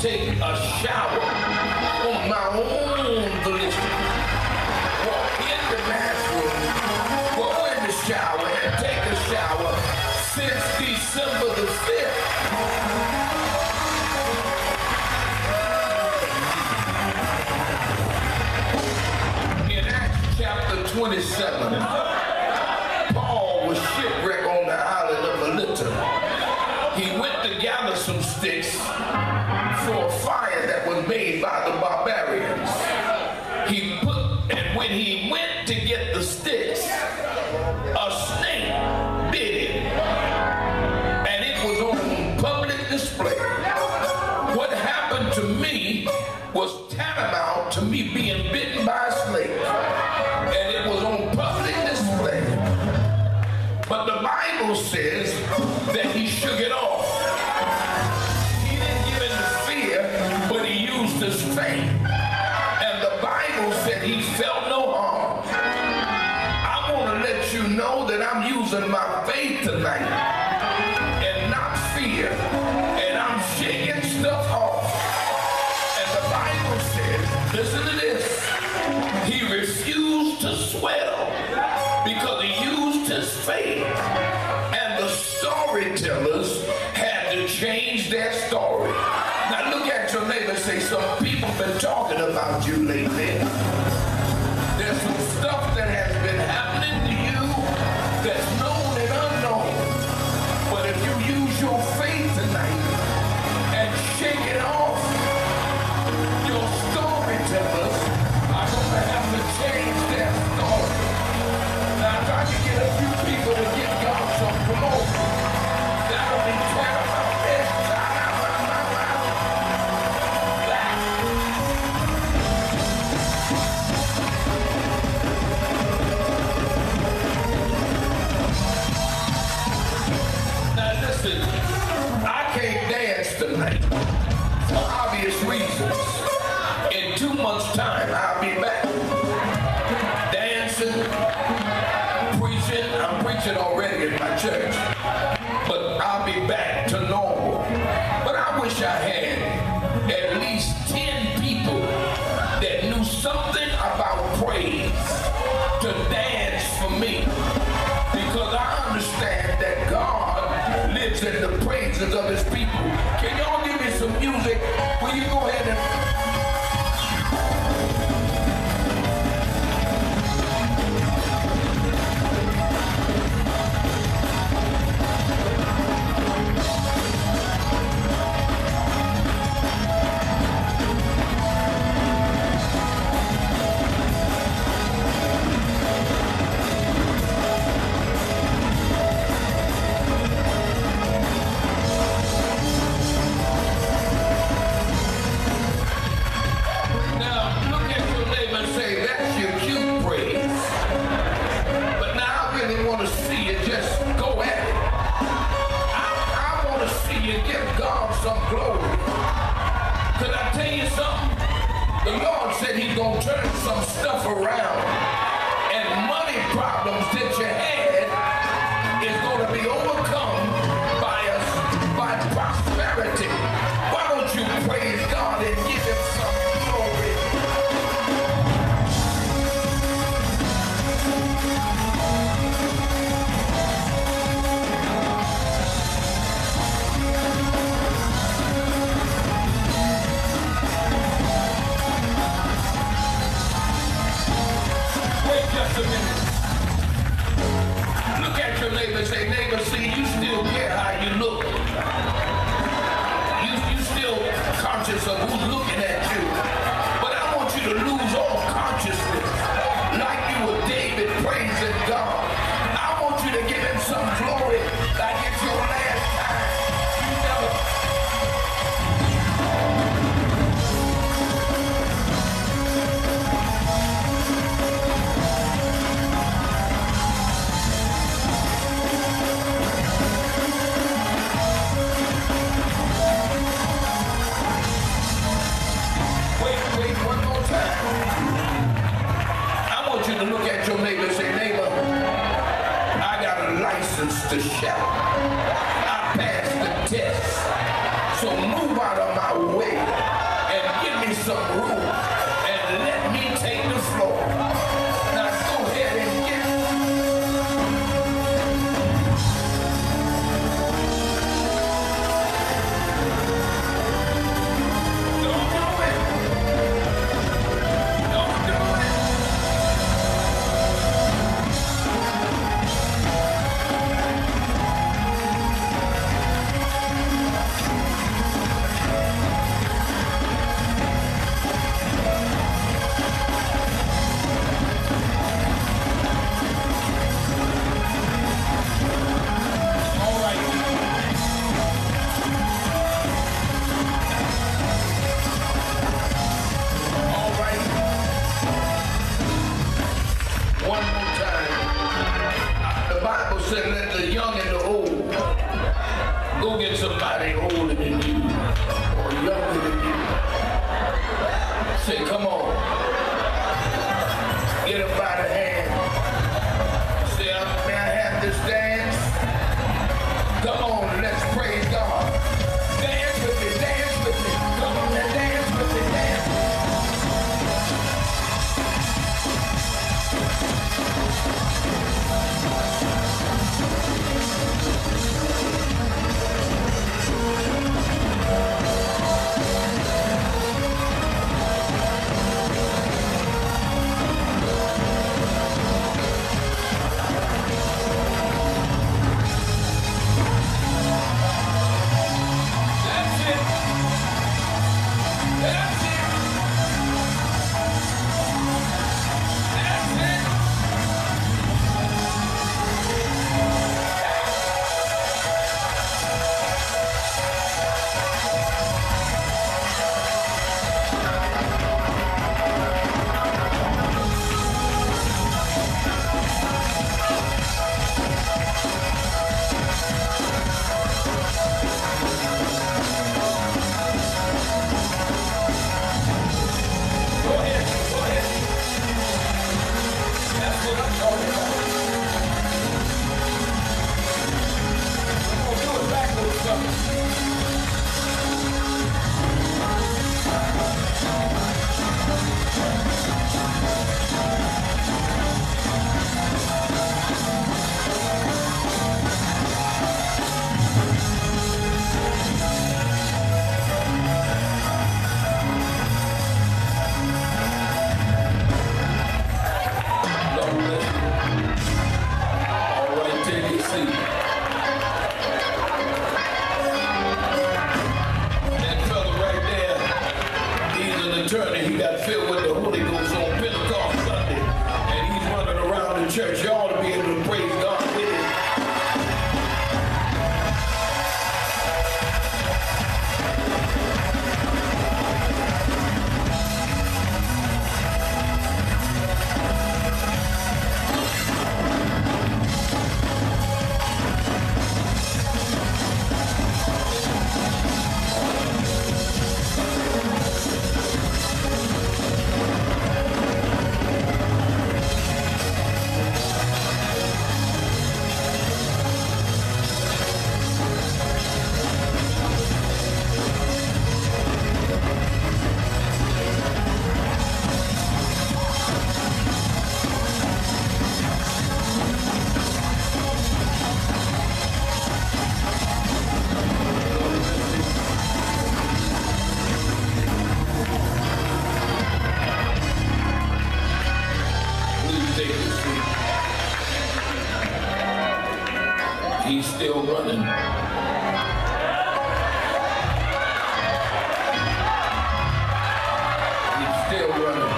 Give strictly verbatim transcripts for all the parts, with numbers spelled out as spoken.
take a shower on my own volition. Walk in the bathroom, go in the shower, and take a shower since December the fifth. In Acts chapter twenty-seven, Paul was shipwrecked on the island of Melita. He went to gather some sticks for a fire that was made by the barbarians. He put, and when he went to get the sticks, a snake bit him, and it was on public display. What happened to me was tantamount to me being bitten by a snake, and it was on public display. But the Bible says that he shook it off. He didn't give in to fear, but he used his faith. And the Bible said he felt no harm. I want to let you know that I'm using my faith tonight and not fear. And I'm shaking stuff off. And the Bible says, listen to this, he refused to swell because he used his faith. And the storytellers had to change their story. Now look at your neighbor and say, some people have been talking about you lately. There's some stuff that has been happening to you that's known and unknown. But if you use your faith tonight and shake it off, your storytellers are going to have to change their story. Now if I can get a few people to give God some glory, that'll be paramount. Yes, now listen, I can't dance tonight for obvious reasons. In two months' time, I'll be back dancing, preaching. I'm preaching already in my church, but I'll be back to normal. But I wish I had at least ten people that knew something about praise to dance for me, because I understand that God lives in the praises of his people. Can y'all give me some music? Will you go ahead and some glory? Could I tell you something? The Lord said he's going to turn some stuff around, and money problems that you had is going to be overcome by us, by prosperity. Why don't you praise God and give him some glory? Just a minute. Look at your neighbor and say, neighbor, see, you still care how you look. You, you still conscious of who's looking at you. But I want you to lose all consciousness like you were David praising God. I want you to give him some glory like it's your last time. You never... Look at your neighbor and say, neighbor, I got a license to shout. I passed the test. So move out of my way. some room and let me take the floor. Now go ahead and get it. Don't do it. Don't do it. Said, let the young and the old go get somebody older than you or younger than you. Say, come on. Get him by the hand. Say, may I have this dance? Come on, let's praise God. Dance with me, dance with me. Come on, now dance with me, dance. Church, you ought to be able to praise God with it. He's still running. He's still running.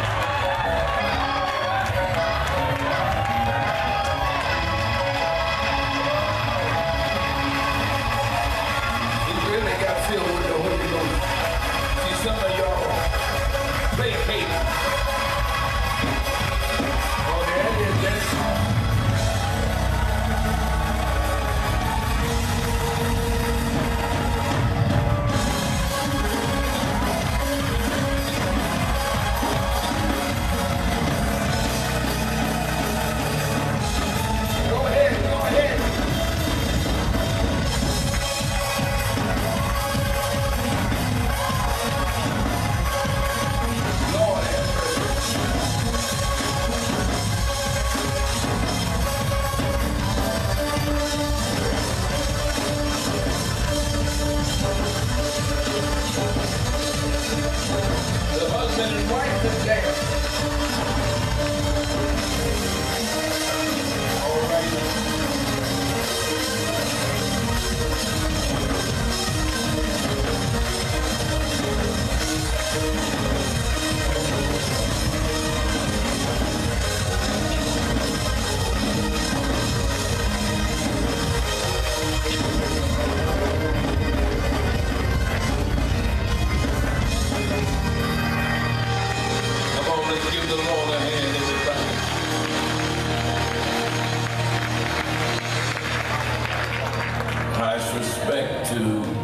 He really got filled with the Holy Ghost. See, some of y'all play cake. Oh, there it is. That's to